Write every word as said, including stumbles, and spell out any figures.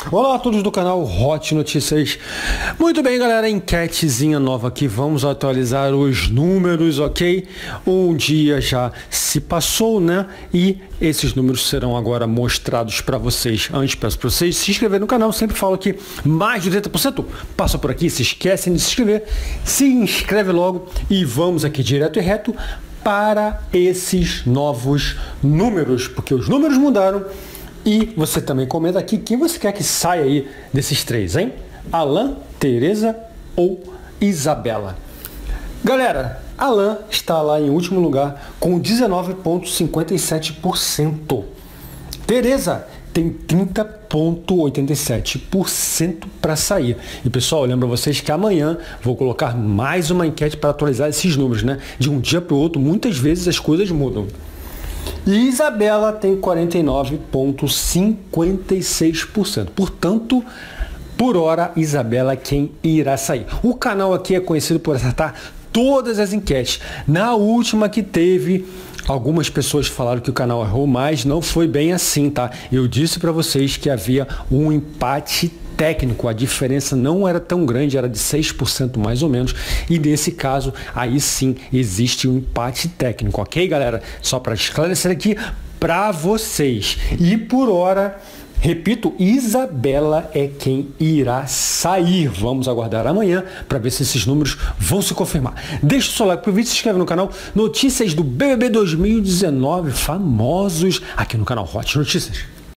Olá a todos do canal Hot Notícias. Muito bem, galera, enquetezinha nova aqui. Vamos atualizar os números, ok? Um dia já se passou, né? E esses números serão agora mostrados para vocês. Antes, peço para vocês se inscreverem no canal. Sempre falo que mais de oitenta por cento passa por aqui. Se esquecem de se inscrever, se inscreve logo e vamos aqui direto e reto para esses novos números, porque os números mudaram. E você também comenta aqui quem você quer que saia aí desses três, hein? Alan, Tereza ou Isabela? Galera, Alan está lá em último lugar com dezenove vírgula cinquenta e sete por cento. Tereza tem trinta vírgula oitenta e sete por cento para sair. E pessoal, eu lembro vocês que amanhã vou colocar mais uma enquete para atualizar esses números, né? De um dia para o outro, muitas vezes as coisas mudam. E Isabela tem quarenta e nove vírgula cinquenta e seis por cento. Portanto, por hora, Isabela é quem irá sair. O canal aqui é conhecido por acertar todas as enquetes. Na última que teve, algumas pessoas falaram que o canal errou, mas não foi bem assim, tá? Eu disse para vocês que havia um empate técnico, a diferença não era tão grande, era de seis por cento mais ou menos, e nesse caso, aí sim, existe um empate técnico, ok, galera? Só para esclarecer aqui para vocês. E por hora, repito, Isabela é quem irá sair. Vamos aguardar amanhã para ver se esses números vão se confirmar. Deixa o seu like pro vídeo, se inscreve no canal. Notícias do B B B dois mil e dezenove, famosos, aqui no canal Hot Notícias.